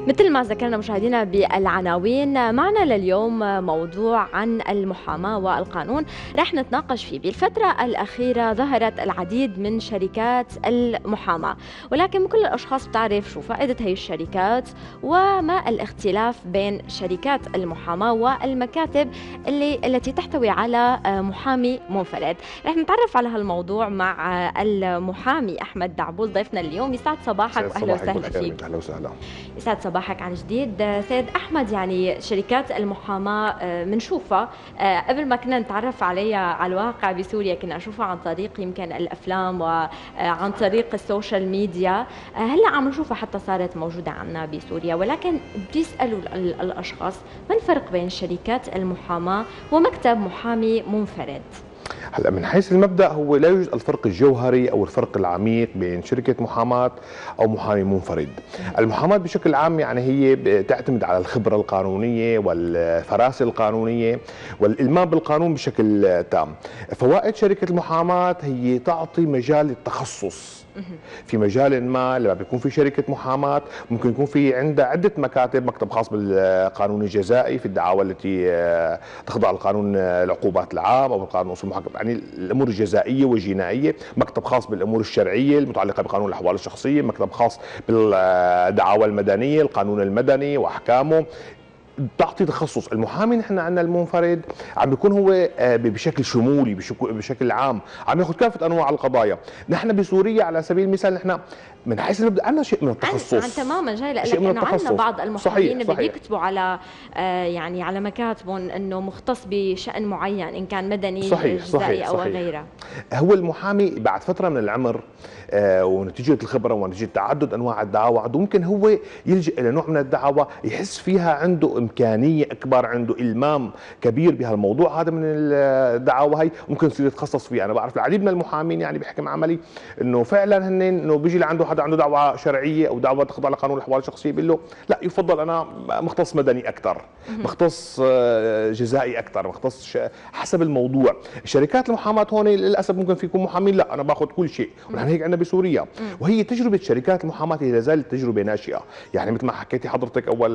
مثل ما ذكرنا مشاهدينا بالعناوين، معنا لليوم موضوع عن المحاماة والقانون رح نتناقش فيه. بالفترة الأخيرة ظهرت العديد من شركات المحاماة، ولكن مو كل الأشخاص بتعرف شو فائدة هي الشركات وما الاختلاف بين شركات المحاماة والمكاتب التي تحتوي على محامي منفرد. رح نتعرف على هالموضوع مع المحامي أحمد دعبول ضيفنا اليوم. يسعد صباحك وأهلا وسهلا فيك. أهلا وسهلا. يسعد صباحك عن جديد سيد أحمد. يعني شركات المحاماة بنشوفها قبل ما كنا نتعرف عليها على الواقع بسوريا، كنا نشوفها عن طريق يمكن الأفلام وعن طريق السوشيال ميديا. هلا عم نشوفها حتى صارت موجودة عنا بسوريا، ولكن بيسألوا الأشخاص ما الفرق بين شركات المحاماة ومكتب محامي منفرد؟ هلا من حيث المبدأ هو لا يوجد الفرق الجوهري أو الفرق العميق بين شركة محاماة أو محامي منفرد. المحاماة بشكل عام يعني هي تعتمد على الخبرة القانونية والفراسة القانونية والإلمام بالقانون بشكل تام. فوائد شركة المحاماة هي تعطي مجال للتخصص في مجال ما. لما بيكون في شركة محاماة ممكن يكون في عندها عدة مكاتب، مكتب خاص بالقانون الجزائي في الدعاوى التي تخضع لقانون العقوبات العام أو القانون أصول المحاكمة، يعني الأمور الجزائية والجنائية، مكتب خاص بالأمور الشرعية المتعلقة بقانون الأحوال الشخصية، مكتب خاص بالدعاوى المدنية، القانون المدني وأحكامه. تعطي تخصص. المحامي نحن عندنا المنفرد عم بيكون هو بشكل شمولي بشكل عام عم ياخذ كافه انواع القضايا. نحن بسوريا على سبيل المثال نحن من حيث نبدا عندنا شيء من التخصص. عن تماما جاي لك انه عندنا بعض المحامين اللي بيكتبوا على يعني على مكاتبهم انه مختص بشان معين، ان كان مدني جزائي او غيره. هو المحامي بعد فتره من العمر ونتيجه الخبره ونتيجه تعدد انواع الدعاوى عنده ممكن هو يلجا الى نوع من الدعاوى يحس فيها عنده امكانيه اكبر، عنده المام كبير بهالموضوع هذا من الدعاوى هي، ممكن يصير يتخصص فيه. انا بعرف العديد من المحامين يعني بحكم عملي انه فعلا هن انه بيجي لعنده حدا عنده دعوه شرعيه او دعوه تخضع لقانون الاحوال الشخصيه، بيقول له لا يفضل انا مختص مدني اكثر، مختص جزائي اكثر، مختص حسب الموضوع. شركات المحاماه هون للاسف ممكن في يكون محامين لا انا باخذ كل شيء، ونحن هيك عندنا بسوريا. وهي تجربه شركات المحاماه هي لا زالت تجربه ناشئه، يعني مثل ما حكيتي حضرتك اول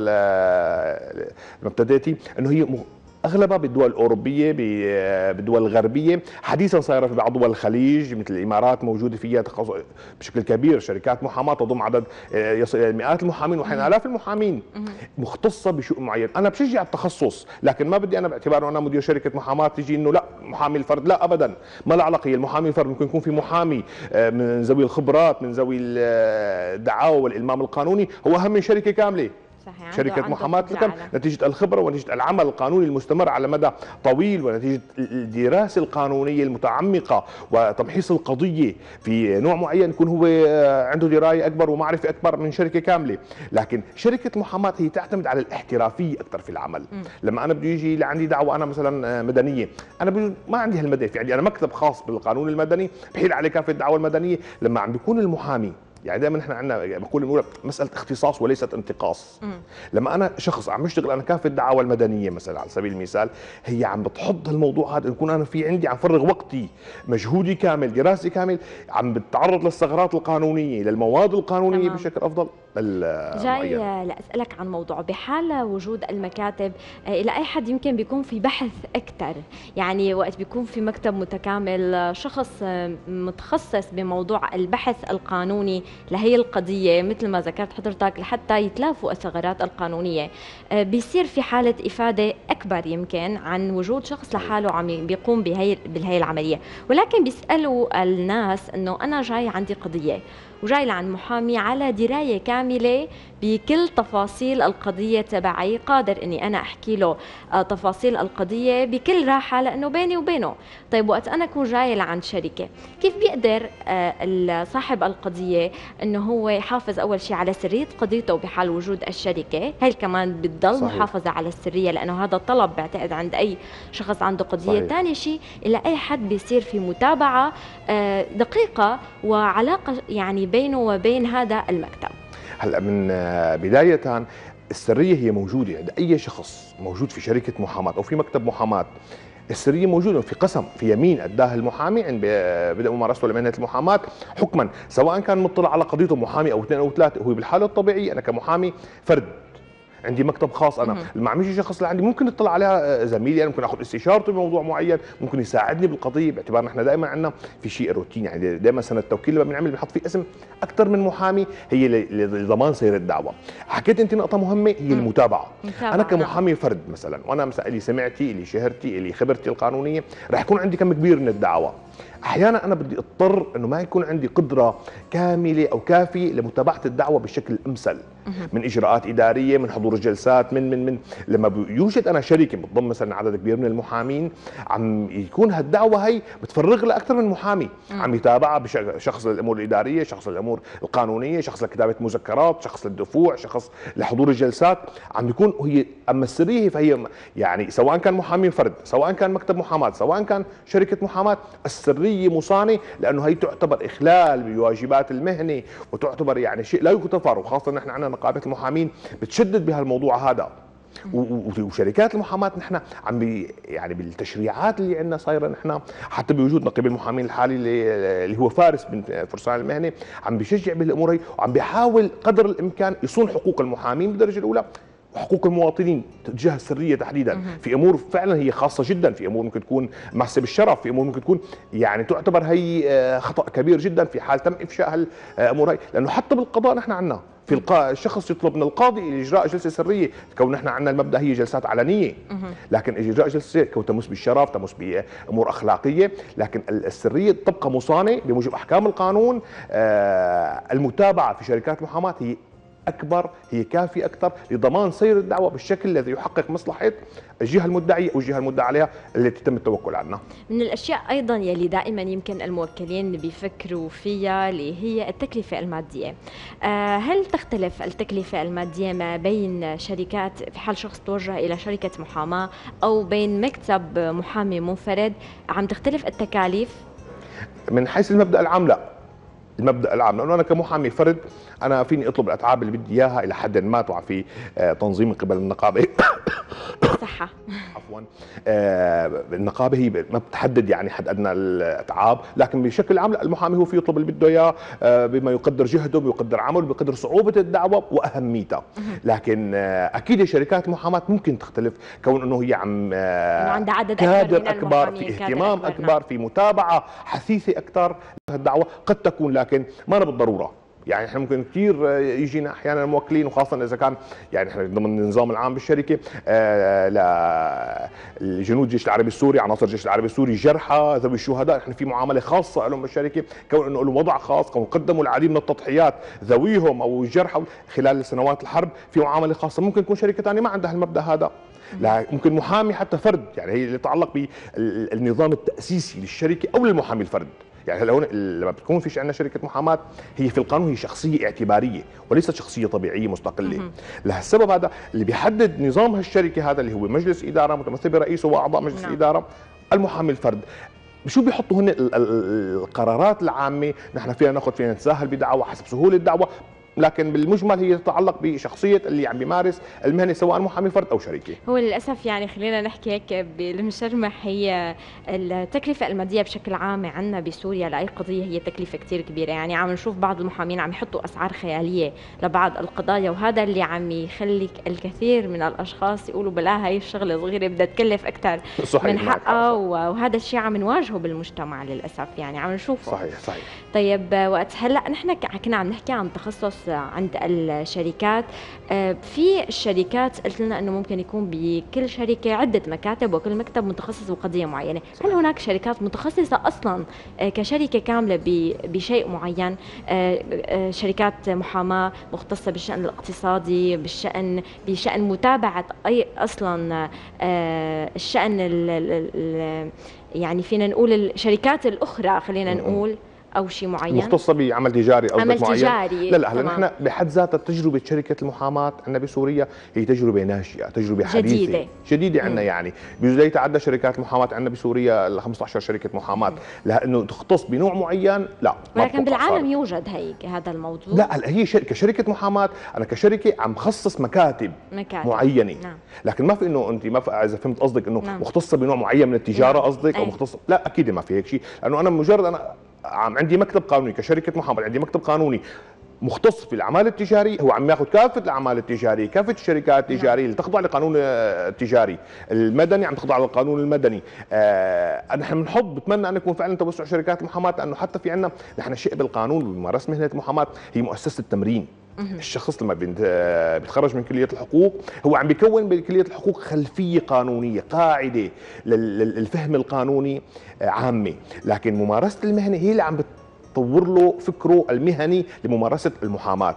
لما ابتديتي انه هي اغلبها بالدول الاوروبيه بالدول الغربيه، حديثا صايره في بعض دول الخليج مثل الامارات موجوده فيها بشكل كبير شركات محاماه تضم عدد يصل الى مئات المحامين واحيانا الاف المحامين مختصه بشؤون معين. انا بشجع التخصص، لكن ما بدي انا باعتبار انا مدير شركه محاماه تجي انه لا محامي الفرد، لا ابدا، ما له علاقه. هي المحامي الفرد ممكن يكون في محامي من ذوي الخبرات من ذوي الدعاوى والالمام القانوني هو اهم من شركه كامله. صحيح. شركة محاماة نتيجة الخبرة ونتيجة العمل القانوني المستمر على مدى طويل ونتيجة الدراسة القانونية المتعمقة وتمحيص القضية في نوع معين يكون هو عنده دراية أكبر ومعرفة أكبر من شركة كاملة. لكن شركة محاماة هي تعتمد على الاحترافية أكثر في العمل. لما أنا بدي يجي لعندي دعوة أنا مثلا مدنية، أنا ما عندي هالمدى، في عندي أنا مكتب خاص بالقانون المدني بحيل عليه كافة الدعوة المدنية. لما عم بيكون المحامي يعني دائما احنا عندنا بقول مساله اختصاص وليست انتقاص. لما انا شخص عم بشتغل انا كافه الدعاوى المدنيه مثلا على سبيل المثال، هي عم بتحض الموضوع هذا، يكون انا في عندي عم فرغ وقتي مجهودي كامل دراستي كامل، عم بتعرض للثغرات القانونيه للمواد القانونيه تمام. بشكل افضل. جاي لأسألك عن موضوع بحال وجود المكاتب إلى أي حد يمكن بيكون في بحث أكثر، يعني وقت بيكون في مكتب متكامل شخص متخصص بموضوع البحث القانوني لهي القضية مثل ما ذكرت حضرتك لحتى يتلافوا الثغرات القانونية، بيصير في حالة إفادة أكبر يمكن عن وجود شخص لحاله عم بيقوم بهي العملية. ولكن بيسألوا الناس إنه أنا جاي عندي قضية وجاي لعند محامي على دراية كاملة بكل تفاصيل القضية تبعي، قادر اني انا احكي له تفاصيل القضية بكل راحة لانه بيني وبينه. طيب وقت انا اكون جاي لعند شركة، كيف بيقدر صاحب القضية انه هو يحافظ اول شيء على سرية قضيته بحال وجود الشركة؟ هي كمان بتضل صحيح. محافظة على السرية لانه هذا طلب بعتقد عند اي شخص عنده قضية. ثاني شيء الى اي حد بيصير في متابعة دقيقة وعلاقة يعني بينه وبين هذا المكتب. هلا من بداية السرية هي موجودة عند أي شخص موجود في شركة محاماة أو في مكتب محاماة. السريه موجوده في قسم، في يمين اداها المحامي عند بدء ممارسته لمهنه المحاماه حكما، سواء كان مطلع على قضيته محامي او اثنين او ثلاثه. هو بالحاله الطبيعيه انا كمحامي فرد عندي مكتب خاص، انا مع مش شخص اللي عندي ممكن يطلع عليها زميلي، انا ممكن اخذ استشارته بموضوع معين، ممكن يساعدني بالقضيه، باعتبار احنا دائما عندنا في شيء روتين، يعني دائما سنه التوكيل لما بنعمل بنحط فيه اسم اكثر من محامي هي لضمان سير الدعوه. حكيت انت نقطه مهمه هي المتابعه. انا كمحامي فرد مثلا، وانا مثلا لي سمعتي، لي شهرتي، لي خبرتي القانونيه، راح يكون عندي كم كبير من الدعوه. احيانا انا بدي اضطر انه ما يكون عندي قدره كامله او كافيه لمتابعه الدعوه بالشكل الامثل، من اجراءات اداريه، من حضور الجلسات، من لما يوجد انا شركه بتضم مثلا عدد كبير من المحامين، عم يكون هالدعوه هي بتفرغ لها اكثر من محامي، عم يتابعها بشخص للامور الاداريه، شخص للامور القانونيه، شخص لكتابه مذكرات، شخص للدفوع، شخص لحضور الجلسات، عم يكون هي. اما السريه فهي يعني سواء كان محامي فرد، سواء كان مكتب محاماه، سواء كان شركه محاماه، السريه مصانه، لانه هي تعتبر اخلال بواجبات المهنه، وتعتبر يعني شيء لا يغتفر، وخاصه نحن عندنا نقابه المحامين بتشدد بهالموضوع هذا. وشركات المحاماه نحن يعني بالتشريعات اللي عندنا صايره، نحن حتى بوجود نقيب المحامين الحالي اللي هو فارس من فرسان المهنه، عم بيشجع بهالامور هي، وعم بيحاول قدر الامكان يصون حقوق المحامين بالدرجه الاولى وحقوق المواطنين تجاه السريه تحديدا. في امور فعلا هي خاصه جدا، في امور ممكن تكون ماسه بالشرف، في امور ممكن تكون يعني تعتبر هي خطا كبير جدا في حال تم افشاء هالامور هي، لانه حتى بالقضاء نحن عندنا في الشخص يطلب من القاضي اجراء جلسه سريه، كون نحن عندنا المبدا هي جلسات علنيه، لكن اجراء جلسه سريه كون تمس بالشرف، تمس بامور اخلاقيه، لكن السريه تبقى مصانه بموجب احكام القانون. المتابعه في شركات المحاماه هي اكبر، هي كافيه اكثر لضمان سير الدعوه بالشكل الذي يحقق مصلحه الجهه المدعيه او الجهه المدعى عليها التي تم التوكل عنها. من الاشياء ايضا يلي يمكن الموكلين بيفكروا فيها اللي هي التكلفه الماديه. هل تختلف التكلفه الماديه ما بين شركات في حال شخص توجه الى شركه محاماه او بين مكتب محامي منفرد؟ عم تختلف التكاليف؟ من حيث المبدا العام لا. المبدا العام، لانه انا كمحامي فرد انا فيني اطلب الاتعاب اللي بدي اياها الى حد ما توقع في تنظيم من قبل النقابه. صحه عفوا. النقابه هي ما بتحدد يعني حد ادنى الاتعاب، لكن بشكل عام المحامي هو في يطلب اللي بده اياه بما يقدر جهده، بيقدر عمله، بيقدر صعوبه الدعوه واهميتها. لكن اكيد شركات المحاماه ممكن تختلف، كون انه هي عندها عدد كادر اكبر، في اهتمام اكبر، في متابعه حثيثه اكثر الدعوه قد تكون، لكن ما أنا بالضروره. يعني احنا ممكن كثير يجينا احيانا موكلين، وخاصه اذا كان يعني احنا ضمن النظام العام بالشركه لجنود الجيش العربي السوري، عناصر الجيش العربي السوري، جرحى، ذوي الشهداء، احنا في معامله خاصه لهم بالشركه، كون انه لهم وضع خاص، كون قدموا العديد من التضحيات ذويهم او الجرحى خلال سنوات الحرب، في معامله خاصه. ممكن تكون شركه ثانيه ما عندها المبدا هذا، لا ممكن محامي حتى فرد، يعني هي اللي تتعلق بالنظام التاسيسي للشركه او للمحامي الفرد. يعني هلا هون لما بتكون في عندنا شركه محاماه، هي في القانون هي شخصيه اعتباريه وليست شخصيه طبيعيه مستقله. لهالسبب هذا اللي بيحدد نظام هالشركه هذا اللي هو مجلس اداره متمثل برئيسه واعضاء مجلس الاداره، المحامي الفرد. شو بيحطوا هن القرارات العامه، نحن فينا نتساهل بدعوه حسب سهوله الدعوه، لكن بالمجمل هي تتعلق بشخصيه اللي عم بيمارس المهنه سواء محامي فرد او شركه. هو للاسف يعني خلينا نحكي هيك بالمشرمح، هي التكلفه الماديه بشكل عام عندنا بسوريا لاي قضيه هي تكلفه كثير كبيره. يعني عم نشوف بعض المحامين عم يحطوا اسعار خياليه لبعض القضايا، وهذا اللي عم يخلي الكثير من الاشخاص يقولوا بلا هي الشغله صغيره بدها تكلف اكثر من حقها، وهذا الشيء عم نواجهه بالمجتمع للاسف، يعني عم نشوفه. صحيح. طيب وقت هلا نحن كنا عم نحكي عن تخصص عند الشركات، في الشركات قلت لنا انه ممكن يكون بكل شركه عده مكاتب وكل مكتب متخصص بقضيه معينه. هل هناك شركات متخصصه اصلا كشركه كامله بشيء معين؟ شركات محاماه مختصه بالشان الاقتصادي، بشان متابعه اي اصلا الشان يعني فينا نقول الشركات الاخرى، خلينا نقول او شيء معين؟ مختصه بعمل تجاري او عمل معين. تجاري. لا هلا نحن بحد ذاتها تجربه شركه المحاماه عندنا بسوريا هي تجربه ناشئه، تجربه حديثه جديده عندنا. يعني بجوز يتعدى شركات المحاماه عندنا بسوريا ل 15 شركه محاماه، لانه تختص بنوع معين لا. ولكن بالعالم يوجد هيك هذا الموضوع. لا هلا هي شركه محاماه، انا كشركه عم خصص مكاتب معينه. نعم. لكن ما في انه انت ما في، اذا فهمت قصدك انه نعم. مختصه بنوع معين من التجاره قصدك او أي. مختصه، لا اكيد ما في هيك شيء، لانه انا مجرد انا عندي مكتب قانوني كشركه محاماه، عندي مكتب قانوني مختص في الاعمال التجاريه، هو عم ياخذ كافه الاعمال التجاريه، كافه الشركات التجاريه اللي تخضع لقانون التجاري، المدني عم تخضع للقانون المدني. نحن بنحب بتمنى ان يكون فعلا توسع شركات المحاماه، لانه حتى في عندنا نحن شيء بالقانون بممارسه مهنه المحاماه هي مؤسسه التمرين. الشخص لما بيتخرج من كليه الحقوق هو عم بيكون بكليه الحقوق خلفيه قانونيه، قاعده للفهم القانوني عامه، لكن ممارسه المهنه هي اللي عم تطور له فكره المهني لممارسه المحاماه.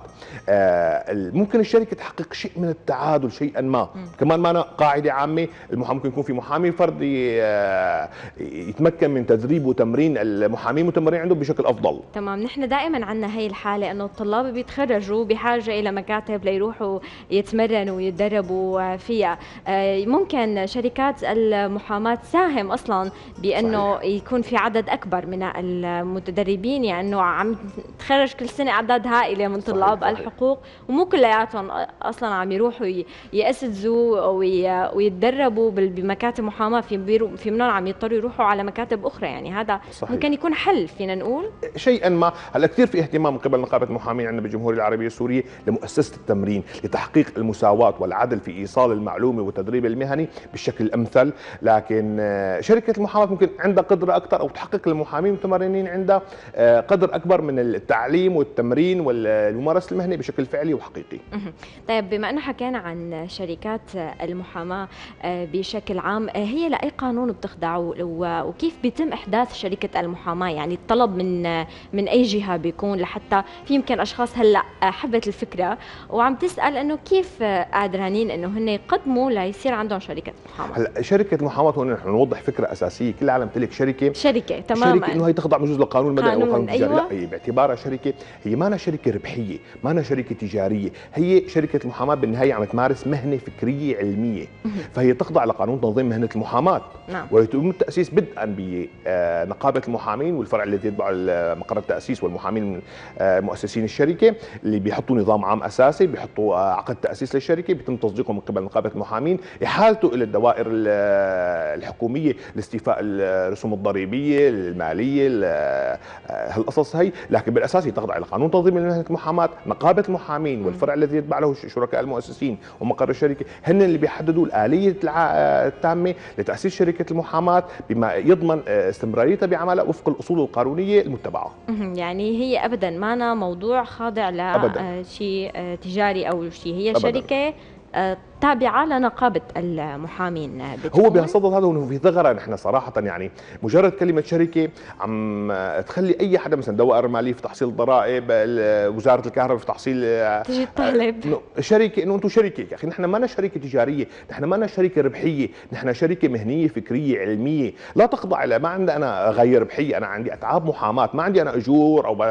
ممكن الشركه تحقق شيء من التعادل شيئا ما، كمان ما قاعده عامه، المحامي ممكن يكون في محامي فردي يتمكن من تدريب وتمرين المحامين المتمرين عنده بشكل افضل. تمام. نحن دائما عندنا هي الحاله انه الطلاب بيتخرجوا بحاجه الى مكاتب ليروحوا يتمرنوا ويتدربوا فيها. ممكن شركات المحاماه تساهم اصلا بانه صحيح. يكون في عدد اكبر من المتدربين، يعني انه عم تخرج كل سنه اعداد هائله من طلاب صحيح. الحقوق، ومو كلياتهم اصلا عم يروحوا يأسسوا ويتدربوا بمكاتب محاماه، في منهم عم يضطروا يروحوا على مكاتب اخرى. يعني هذا صحيح. ممكن يكون حل، فينا نقول شيئا ما. هلا كثير في اهتمام من قبل نقابه المحامين عندنا بالجمهوريه العربيه السوريه لمؤسسه التمرين لتحقيق المساواه والعدل في ايصال المعلومه والتدريب المهني بالشكل الامثل، لكن شركه المحاماه ممكن عندها قدره اكثر او تحقق للمحامين المتمرنين عندها قدر اكبر من التعليم والتمرين والممارسه المهنيه بشكل فعلي وحقيقي. طيب بما انه حكينا عن شركات المحاماه بشكل عام، هي لاي قانون بتخضع وكيف بيتم احداث شركه المحاماه؟ يعني الطلب من اي جهه بيكون، لحتى في يمكن اشخاص هلا حبت الفكره وعم تسال انه كيف قادرانين انه هن يقدموا ليصير عندهم شركه محاماه؟ هلا شركه المحاماه هون نحن نوضح فكره اساسيه، كل العالم تملك شركه تماما، شركه انه هي تخضع بجوز للقانون المدني او القانون التجاري. أيوة. لا هي باعتبارها شركه، هي ما شركه ربحيه، ما شركه تجاريه، هي شركه المحاماه بالنهايه عم تمارس مهنه فكريه علميه، فهي تخضع لقانون تنظيم مهنه المحاماه. نعم. ويتم التاسيس بدءا بنقابه المحامين والفرع الذي يتبع مقر التاسيس والمحامين مؤسسين الشركه اللي بيحطوا نظام عام اساسي، بيحطوا عقد تاسيس للشركه، بيتم تصديقه من قبل نقابه المحامين، احالته الى الدوائر الحكوميه لاستيفاء الرسوم الضريبيه الماليه هالقصص هي، لكن بالاساس هي تخضع لقانون تنظيم مهنه المحاماه. نقابه المحامين والفرع الذي يتبع له شركاء المؤسسين ومقر الشركه هن اللي بيحددوا الاليه التامه لتاسيس شركه المحاماه بما يضمن استمراريتها بعملها وفق الاصول القانونيه المتبعه. يعني هي ابدا ما موضوع خاضع لشيء تجاري او شيء، هي أبداً. شركه تابعه لنقابه المحامين. هو بهالصدد هذا انه في ثغره، نحن صراحه يعني مجرد كلمه شركه عم تخلي اي حدا مثلا دوائر الماليه في تحصيل ضرائب، وزاره الكهرباء في تحصيل تجي تطالب شركه، انه انتم شركه. يا اخي نحن ما شركه تجاريه، نحن ما شركه ربحيه، نحن شركه مهنيه فكريه علميه لا تخضع الى، ما عندي انا غير ربحيه، انا عندي اتعاب محاماه، ما عندي انا اجور او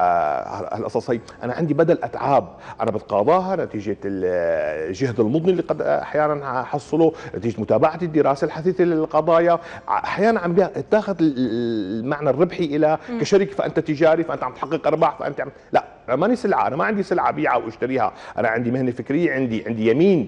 هالقصص هي، انا عندي بدل اتعاب انا بتقاضاها نتيجه الجهد المضني اللي قد احيانا حصله، نتيجه متابعه الدراسه الحثيثه للقضايا، احيانا عم تاخذ المعنى الربحي الى كشركه، فانت تجاري فانت عم تحقق ارباح، فانت لا، انا ماني سلعه، انا ما عندي سلعه ابيعها واشتريها، انا عندي مهنه فكريه، عندي يمين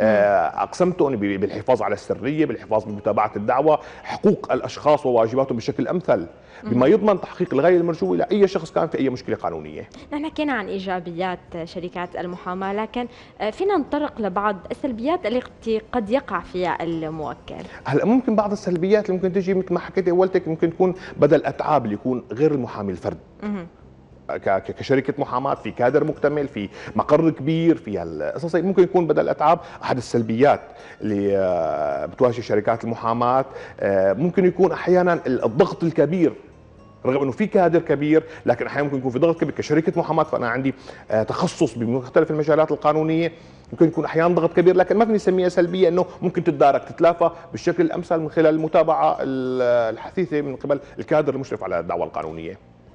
اقسمته بالحفاظ على السريه، بالحفاظ بمتابعه الدعوه، حقوق الاشخاص وواجباتهم بشكل امثل بما يضمن تحقيق الغايه المرجوه لاي شخص كان في اي مشكله قانونيه. نحن حكينا عن ايجابيات شركات المحاماه، لكن فينا نتطرق لبعض السلبيات التي قد يقع فيها الموكل. هلا ممكن بعض السلبيات اللي ممكن تجي مثل ما حكيت اولتك، ممكن تكون بدل اتعاب اللي يكون غير المحامي الفرد. كشركه محاماه في كادر مكتمل، في مقر كبير، في هالقصص ممكن يكون بدل اتعاب. احد السلبيات اللي بتواجه شركات المحاماه ممكن يكون احيانا الضغط الكبير، رغم انه في كادر كبير لكن احيانا ممكن يكون في ضغط كبير كشركه محاماه، فانا عندي تخصص بمختلف المجالات القانونيه، ممكن يكون احيانا ضغط كبير، لكن ما فيني اسميها سلبيه، انه ممكن تتدارك تتلافى بالشكل الامثل من خلال المتابعه الحثيثه من قبل الكادر المشرف على الدعوه القانونيه.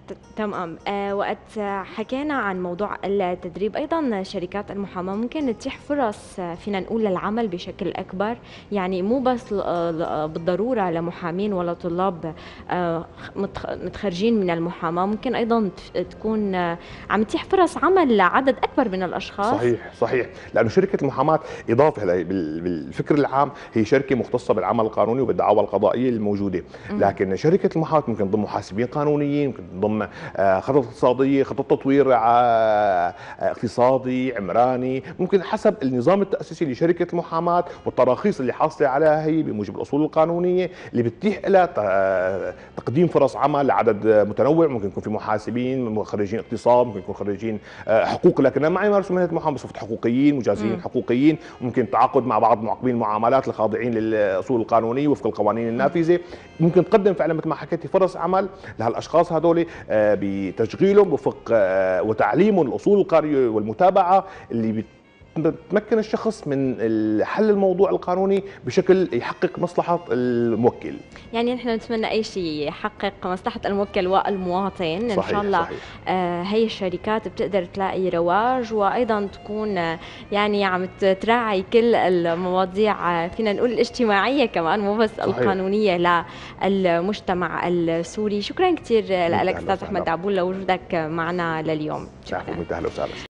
تمام. وقت حكينا عن موضوع التدريب، أيضا شركات المحاماة ممكن تتيح فرص فينا نقول للعمل بشكل أكبر، يعني مو بس بالضرورة لمحامين ولا طلاب متخرجين من المحاماة، ممكن أيضا تكون عم تتيح فرص عمل لعدد أكبر من الأشخاص. صحيح صحيح، لأنه شركة المحاماة إضافة بالفكر العام هي شركة مختصة بالعمل القانوني وبالدعاوى القضائية الموجودة، لكن شركة المحاماة ممكن تضم محاسبين قانونيين، ممكن تضم خطط اقتصادية، خطط تطوير اقتصادي عمراني، ممكن حسب النظام التأسيسي لشركة المحاماة والتراخيص اللي حاصلة عليها هي بموجب الأصول القانونية اللي بتتيح لها تقديم فرص عمل لعدد متنوع. ممكن يكون في محاسبين خريجين اقتصاد، ممكن يكون خريجين حقوق لكن ما يمارسوا مهنة المحاماة بصفة حقوقيين، مجازيين حقوقيين، ممكن تعاقد مع بعض معقبين المعاملات الخاضعين للأصول القانونية وفق القوانين النافذة. ممكن تقدم فعلا مثل ما حكيتي فرص عمل لهالاشخاص هذول بتشغيلهم وفق وتعليمهم الاصول القانونيه والمتابعه اللي بتمكن الشخص من حل الموضوع القانوني بشكل يحقق مصلحة الموكل. يعني نحن نتمنى أي شيء يحقق مصلحة الموكل والمواطن. إن شاء الله هي الشركات بتقدر تلاقي رواج، وأيضا تكون يعني عم تراعي كل المواضيع فينا نقول الاجتماعية كمان، مو بس القانونية للمجتمع السوري. شكرا كثير لك أستاذ أحمد دعبول لوجودك معنا لليوم. شكرا.